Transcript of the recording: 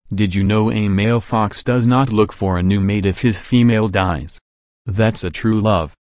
Did you know a male fox does not look for a new mate if his female dies? That's a true love.